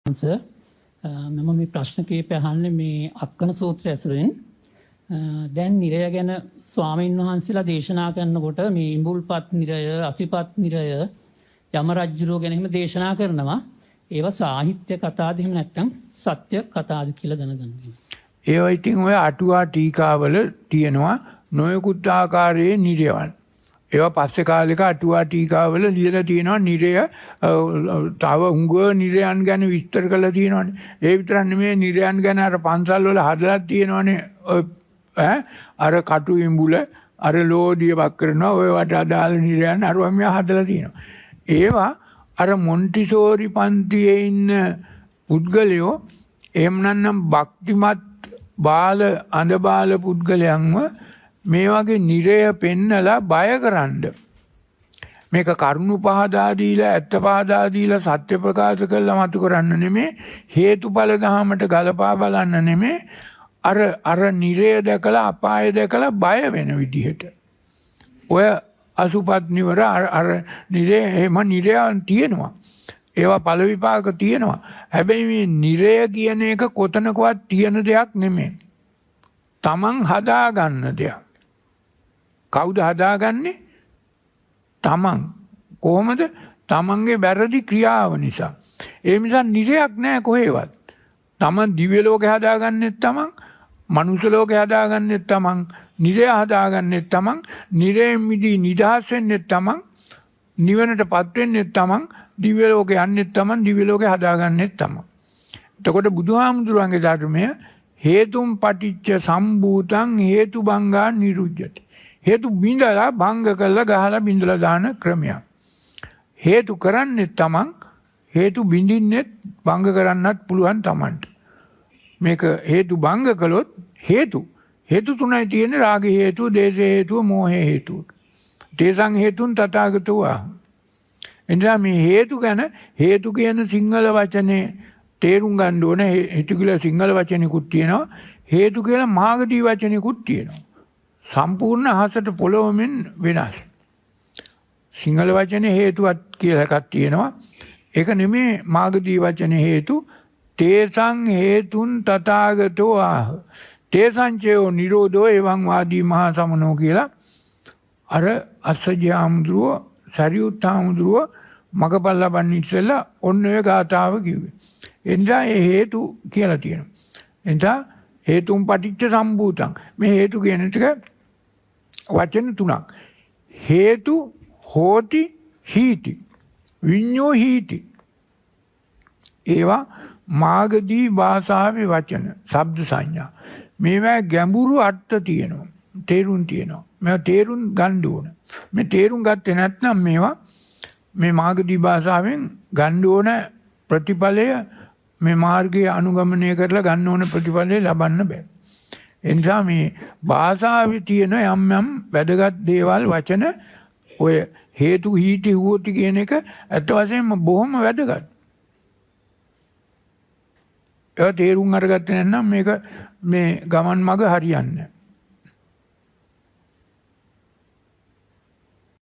Sir මම මේ ප්‍රශ්න කීපය අහන්නේ මේ අක්කන සූත්‍රය ඇසුරින් දැන් නිරය ගැන ස්වාමීන් වහන්සේලා දේශනා කරනකොට මේ ඉඹුල්පත් නිරය අතිපත් නිරය යම රජුරෝ ගැන එහෙම දේශනා කරනවා ඒවා සාහිත්‍ය කතාද එහෙම නැත්නම් සත්‍ය කතාද කියලා දැනගන්න. ඒවා ඉතින් ඔය අටුවා ටීකාවල තියෙනවා නොයෙකුත් ආකාරයේ නිරයන්. ඒවා පස්සේ කාලෙක අටුවා ටීකාවල ලියලා තියෙනවා නිරය තව උංගව නිරයන් ගැන විස්තර කරලා තියෙනවානේ. ඒ විතරක් නෙමෙයි නිරයන් ගැන අර පන්සල් වල හදලා තියෙනවානේ. අර කටු ඉඹුල අර ලෝඩිය වක් කරනවා ඔය වට අදාළ නිරයන් අරවා මෙයා හදලා තියෙනවා. ඒවා අර මොන්ටිසෝරි පන්තියේ ඉන්න පුද්ගලයෝ එහෙම නැත්නම් භක්තිමත් බාල අඳ බාල පුද්ගලයන්ව මේ වගේ නිරය පෙන්නලා බයකරන්න මේක කරුණු පහදා දීලා ඇත්ත පහදා දීලා සත්‍ය ප්‍රකාශ කළා මතු කරන්න නෙමෙයි හේතුඵල දහමට ගලපා බලන්න නෙමෙයි අර නිරය දැකලා අපාය දැකලා බය වෙන විදිහට ඔය අසුපත් නිවර අර නිරය එහෙම නිරයන් තියෙනවා ඒවා ඵල විපාක තියෙනවා හැබැයි මේ නිරය කියන එක කොතනකවත් තියෙන දෙයක් නෙමෙයි තමන් හදාගන්න දෙයක් කවුද හදාගන්නේ තමන් කොහොමද තමන්ගේ වැරදි ක්‍රියාව නිසා ඒ නිසා නිරයක් නැහැ කොහෙවත් තමන් දිව්‍ය ලෝකේ හදාගන්නෙත් තමන් මනුෂ්‍ය ලෝකේ හදාගන්නෙත් තමන් නිරය හදාගන්නෙත් තමන් නිරයෙන් මිදී නිදහස් වෙන්නෙත් තමන් නිවනටපත් වෙන්නෙත් තමන් දිව්‍ය ලෝකේ යන්නෙත් තමන් දිව්‍ය ලෝකේ හදාගන්නෙත් තමන් එතකොට බුදුහාමුදුරන්ගේ ධර්මය හේතුම් පටිච්ච සම්භූතං හේතු බංගා නිරුජ්ජති හේතු බිඳලා භංග කරලා ගහලා බිඳලා දාන ක්‍රමයක් හේතු කරන්නේ තමන් හේතු බිඳින්නෙත් භංග කරන්නත් පුළුවන් තමන්ට මේක හේතු භංග කළොත් හේතු තුනයි තියෙන්නේ රාග හේතුව දේශ හේතුව මෝහ හේතුව තේසං හේතුන් තථාගතෝ එනිසා මේ හේතු ගැන හේතු කියන සිංහල වචනේ තේරුම් ගන්න ඕනේ හේතු කියලා සිංහල වචනෙකුත් තියෙනවා හේතු කියලා මාගදී වචනෙකුත් තියෙනවා සම්පූර්ණ අහසට පොළොවෙන් වෙනස් සිංහල වචනේ හේතුවත් කියලා එකක් තියෙනවා ඒක නෙමේ මාගදී වචනේ හේතු තේසං හේතුන් තථාගතෝ ආහ තේසංචයෝ නිරෝධෝ එවං වාදී මහා සමනෝ කියලා අර අස්සජාම්ද්‍රෝ සරියුත්තාම්ද්‍රෝ මගපල් ලබන්න ඉස්සෙල්ලා ඔන්න ඔය ගාථාව කිව්වේ එනිසා ඒ හේතු කියලා තියෙනවා එනිසා හේතුම් පටිච්ච සම්භූතං මේ හේතු කියන එක වචන තුනක් හේතු හෝති හීති විඤ්ඤෝ හීති ඒවා මාගදී භාෂාවේ වචන ශබ්ද සංඥා මේවා ගැඹුරු අර්ථ තියෙනවා තේරුම් තියෙනවා මේවා තේරුම් ගන්න ඕන මේ තේරුම් ගත්තේ නැත්නම් මේවා මේ මාගදී භාෂාවෙන් ගන්න ඕන ප්‍රතිඵලය මේ මාර්ගය අනුගමනය කරලා ගන්න ඕන ප්‍රතිඵලය ලබන්න බෑ. ඒ නිසා මේ භාෂාවේ තියෙන යම් යම් වැදගත් දේවල් වචන ඔය හේතු හීති හුවති කියන එක අත් වශයෙන්ම බොහොම වැදගත්. ඒ තේරුම් අරගත්තේ නැත්නම් මේක මේ ගමන් මඟ හරියන්නේ නැහැ.